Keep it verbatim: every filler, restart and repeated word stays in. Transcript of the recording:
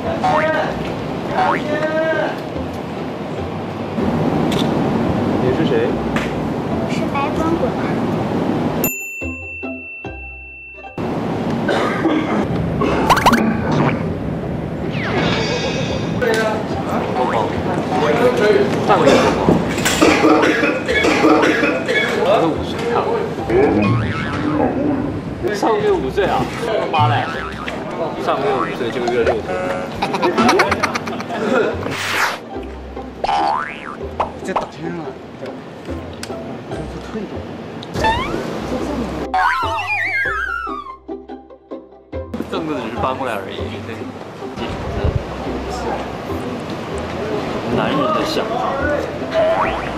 你是谁？ 是白滚滚。 多高？上个月多高？我都五岁啊！上个月五岁啊？妈嘞！上个月五岁，这个月六岁。 在打天上。退着。 凳子只是搬过来而已，对。男人的想法。